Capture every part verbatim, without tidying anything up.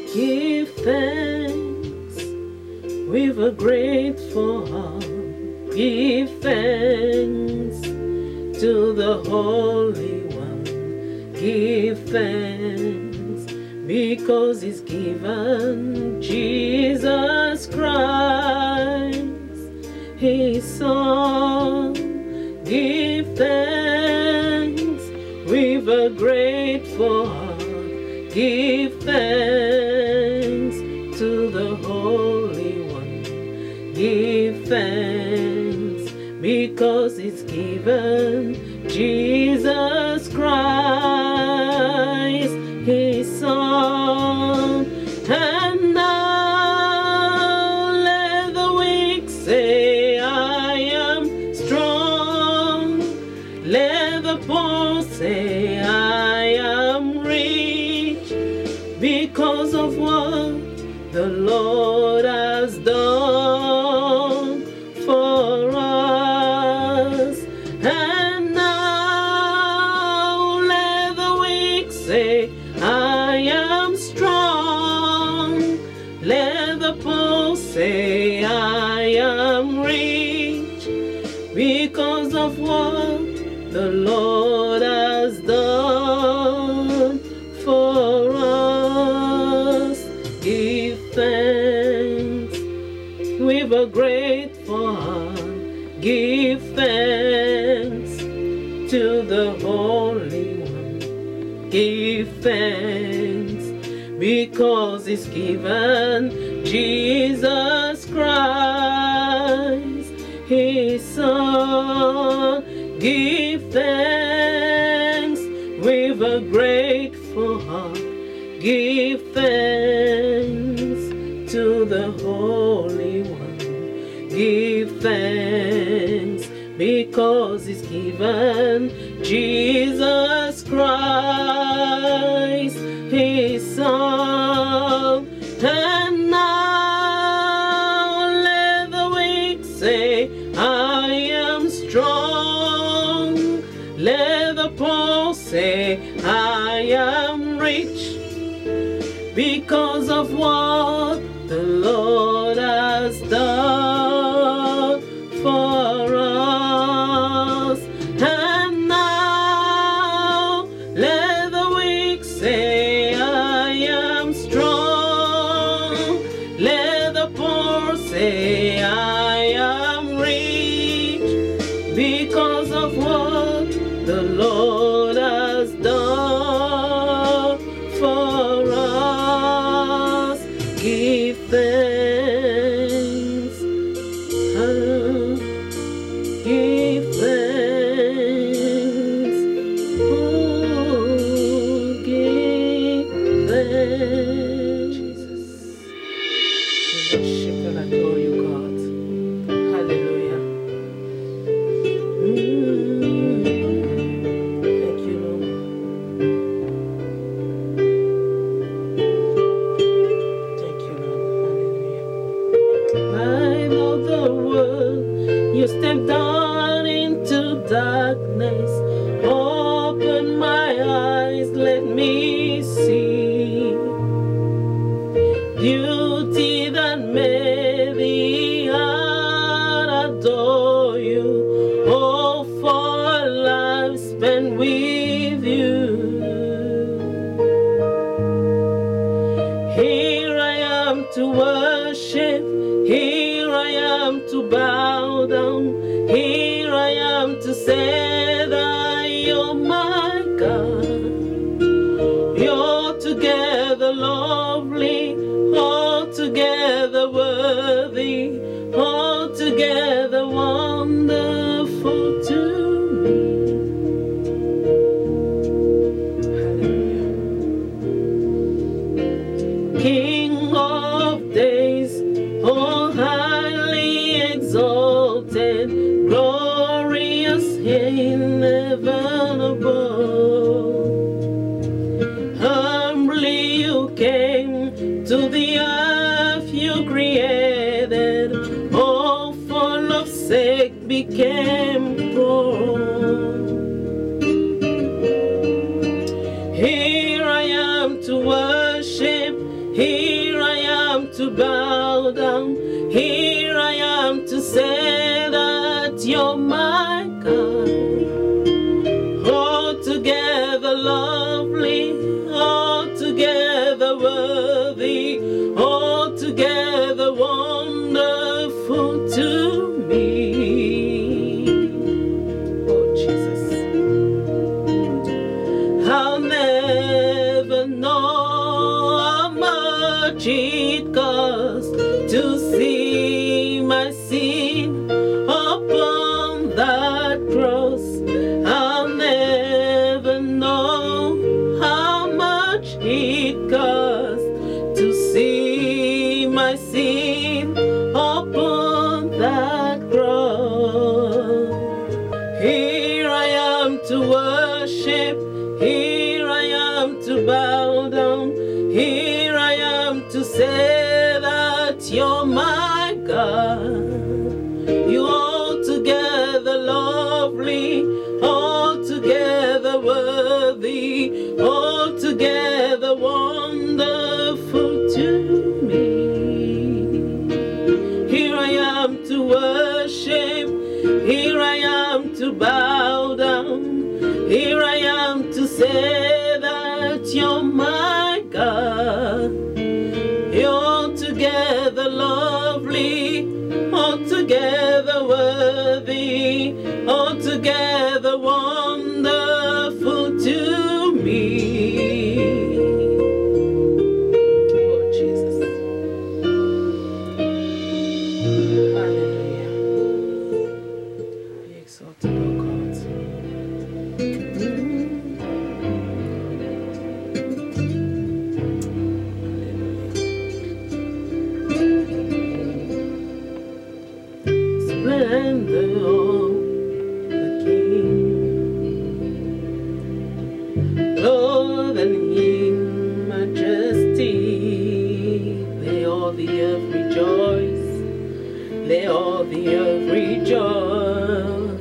Give thanks with a grateful heart. Give thanks to the Holy One. Give thanks because He's given Jesus Christ, His Son. Give thanks with a grateful heart. Give thanks to the Holy One. Give thanks because it's given Jesus Christ, His Son. And now let the weak say, I am strong. Let the poor say, I am rich, because of what the Lord has done for us. And now let the weak say, I am strong. Let the poor say, I am rich, because of what the Lord has done for us. Give thanks with a grateful heart. Give thanks to the Holy One. Give thanks because He's given Jesus Christ, His Son. Give thanks with a grateful heart. Give thanks to the Holy One. Give thanks because He's given Jesus Christ, His Son. And now let the weak say, I am strong. Let the poor say, I am rich, because of what the Lord has done for us. And now let the weak say, I am strong. Let the poor say, I am rich, because of what the Lord has done for us. Give thanks, uh, give thanks, oh, give thanks. Jesus, we worship and adore you, God. Hallelujah. Mm. Thank you, Lord. Thank you, Lord. Hallelujah. Light of the world, you stepped down into darkness. Open my eyes, let me see beauty that made the heart adore you. Oh, for a life spent with you. Here I am to worship. Here I am to bow down. Here I am to say that you're my God. You're together lovely, altogether worthy, altogether wonderful to me. Hallelujah. King of days, oh highly exalted, glorious in heaven above. Humbly you came to the earth you created, oh for love's sake became poor. Here I am to worship, Here I am to bow down. Here I am to say that you're my God. Altogether lovely, altogether worthy, altogether wonderful to me. Oh Jesus, I'll never know how much it costs to see my sin upon that cross. I'll never know how much it costs to see my sin upon that cross. Here I am to worship, here I am to bow down, here I am to say that you're my God. You're altogether lovely, altogether worthy, altogether wonderful to me. Here I am to worship, here I am to bow down, here I am to say that you're my God. You're altogether lovely, altogether worthy, altogether wonderful to me. Oh Jesus. Hallelujah. Be exalted, O God. Splendor of the King, Lord and in majesty, lay all the earth rejoice, lay all the earth rejoice.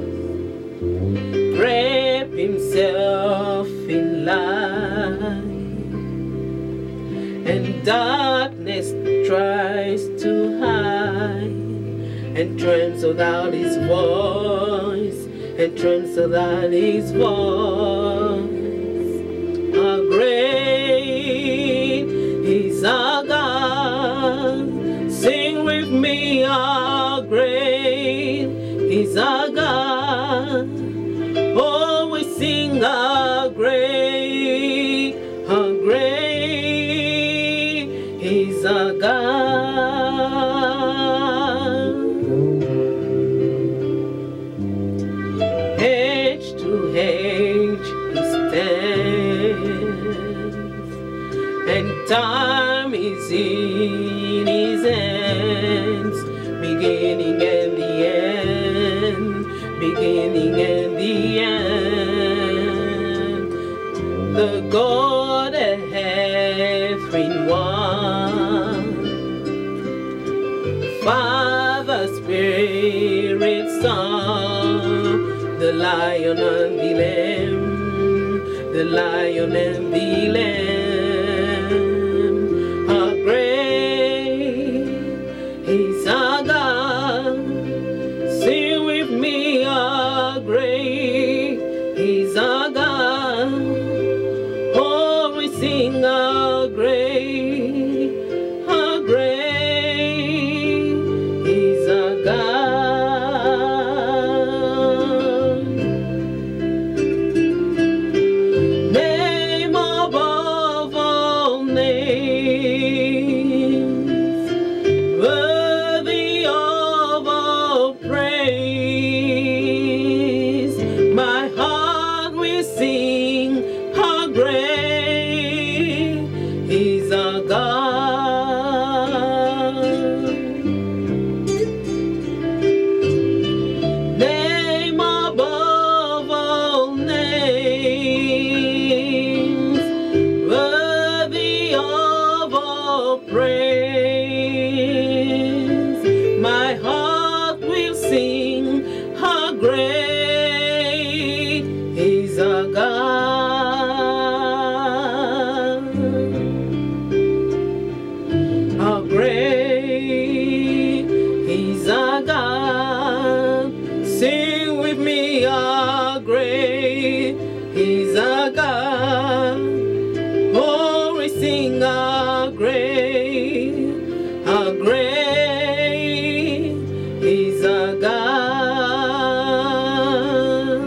Wrap himself in light, and darkness tries to hide, and trembles without his voice, and trembles without his voice. How great is our God. Sing with me, how great is our God. Oh, we sing how great, how great is our God. Age to age he stands, and time is in his hands, beginning and the end, beginning and the end. The God and half in one, Father, Spirit, Son, the Lion and the Lamb, the Lion and the Lamb. How great is our God. Sing with me, how great is our God. Oh, we sing how great, how great is our God. Name above all names, worthy of all praise. My heart will sing how great is our God. Name above all names, worthy of all praise. My heart will sing how great is our God. sing how great, how great is our God.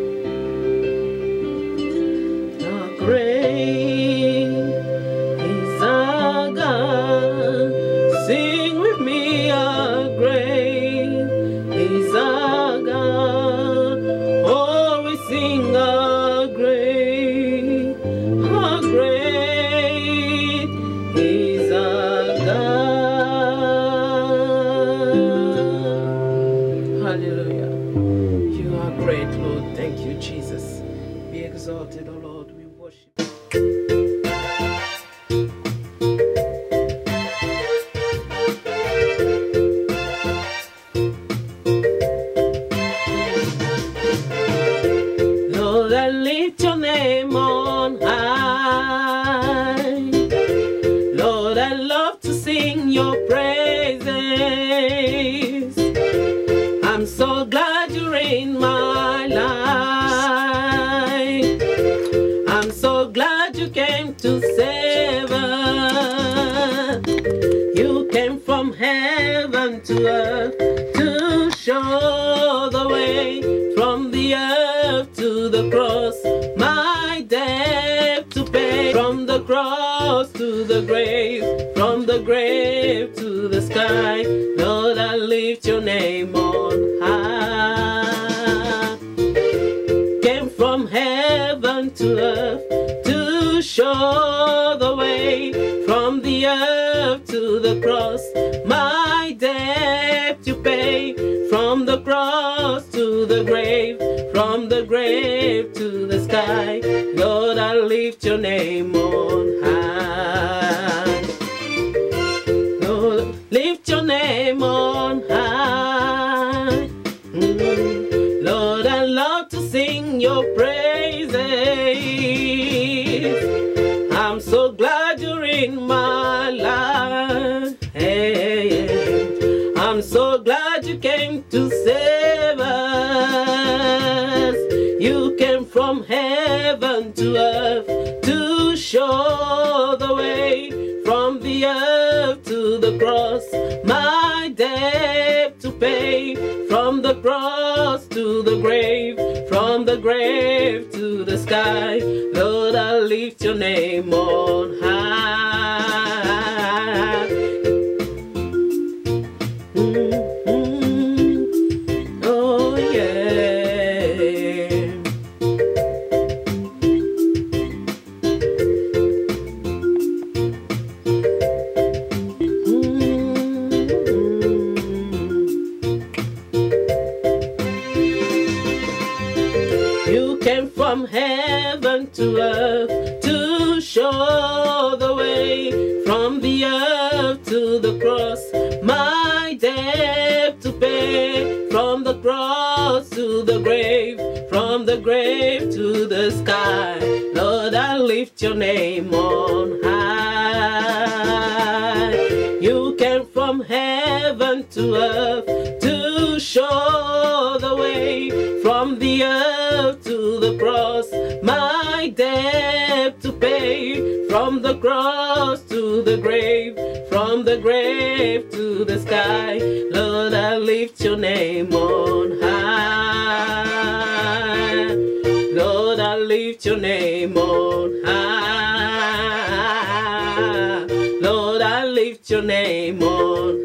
How great is our God. Sing with me, how great is our God. Oh, we sing how great, how great is our God. Hallelujah. You are great, Lord. Thank you, Jesus. Be exalted, O Lord. We worship you. Lord, I lift your name on high. Lord, I love to sing your praises. I'm so glad you're in my life. I'm so glad you came to save us. You came from heaven to earth to show the way, from the earth to the cross, my debt to pay. From the cross to the grave, from the grave to the sky. Lord, I lift your name on high. Came from heaven to earth to show the way, from the earth to the cross, my debt to pay. From the cross to the grave, from the grave to the sky. Lord, I lift your name on high. Lord, lift your name on high. Mm. Lord, I love to sing your praises. I'm so glad you're in my life. Hey, I'm so glad you came to save us. You came from heaven to earth to show the way, from the earth to the cross, my debt to pay. From the cross to the grave, from the grave to the sky. Lord, I lift your name on high. Mm-hmm. Oh yeah. You came from heaven to earth to show the way, from the earth to the cross, my debt to pay. From the cross to the grave, from the grave to the sky. Lord, I lift your name on high. You came from heaven to earth to show the way, from the earth to the cross, my debt to pay. From the cross to the grave, from the grave to the sky. Lord, I lift your name on high. Lord, I lift your name on high. Lord, I lift your name on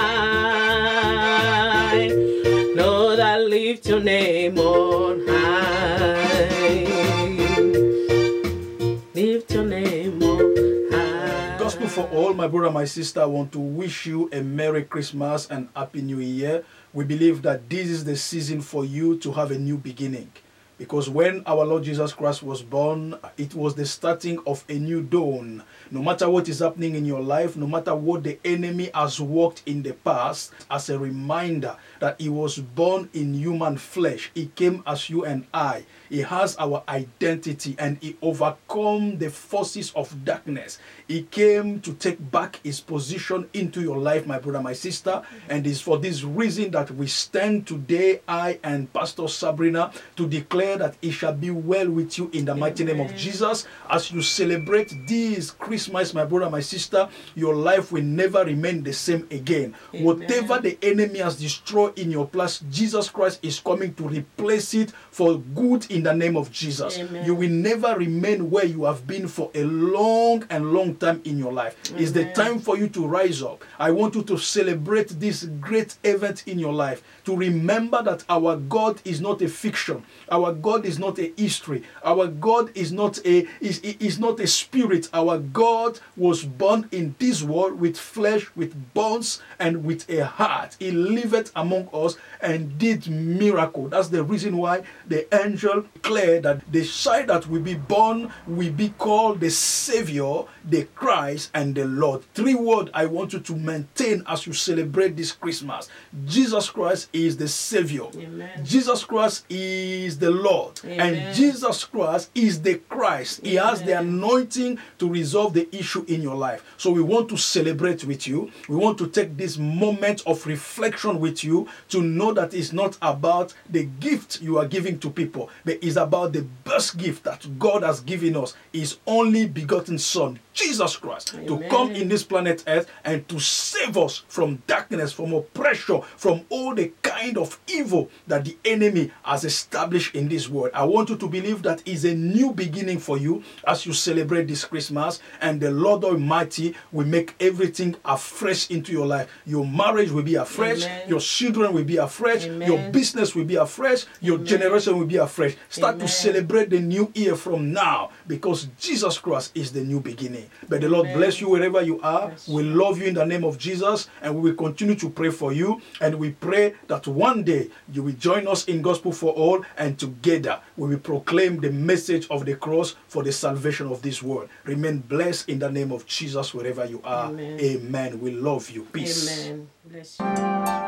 high. Lord, I lift your name on high. Lift your name on high. Gospel for all, my brother, my sister. I want to wish you a Merry Christmas and Happy New Year. We believe that this is the season for you to have a new beginning. Because when our Lord Jesus Christ was born, it was the starting of a new dawn. No matter what is happening in your life, no matter what the enemy has worked in the past, as a reminder that he was born in human flesh. He came as you and I. He has our identity, and he overcome the forces of darkness. He came to take back his position into your life, my brother, my sister. And it's for this reason that we stand today, I and Pastor Sabrina, to declare that it shall be well with you in the mighty name of Jesus. As you celebrate this Christmas, my brother, my sister, your life will never remain the same again. Amen. Whatever the enemy has destroyed in your past, Jesus Christ is coming to replace it for good in the name of Jesus. Amen. You will never remain where you have been for a long and long time in your life. Amen. It's the time for you to rise up. I want you to celebrate this great event in your life, to remember that our God is not a fiction. Our God is not a history. Our God is not a is, is not a spirit. Our God was born in this world with flesh, with bones, and with a heart. He lived among us and did miracle. That's the reason why the angel declared that the child that will be born will be called the Savior, the Christ, and the Lord. Three words I want you to maintain as you celebrate this Christmas. Jesus Christ is the Savior. Amen. Jesus Christ is the Lord. Amen. And Jesus Christ is the Christ. He Amen. Has the anointing to resolve the issue in your life. So we want to celebrate with you. We want to take this moment of reflection with you to know that it's not about the gift you are giving to people, but it's about the best gift that God has given us, His only begotten Son, Jesus Christ, Amen. To come in this planet Earth and to save us from darkness, from oppression, from all the kind of evil that the enemy has established in this world. I want you to believe that is a new beginning for you as you celebrate this Christmas, and the Lord Almighty will make everything afresh into your life. Your marriage will be afresh, Amen. Your children will be afresh, Amen. Your business will be afresh, your Amen. Generation will be afresh. Start Amen. To celebrate the new year from now, because Jesus Christ is the new beginning. But the Lord Amen. Bless you wherever you are. Bless we love you in the name of Jesus, and we will continue to pray for you, and we pray that one day you will join us in Gospel for All, and together we will proclaim the message of the cross for the salvation of this world. Remain blessed in the name of Jesus wherever you are. Amen. Amen. We love you. Peace. Amen. Bless you.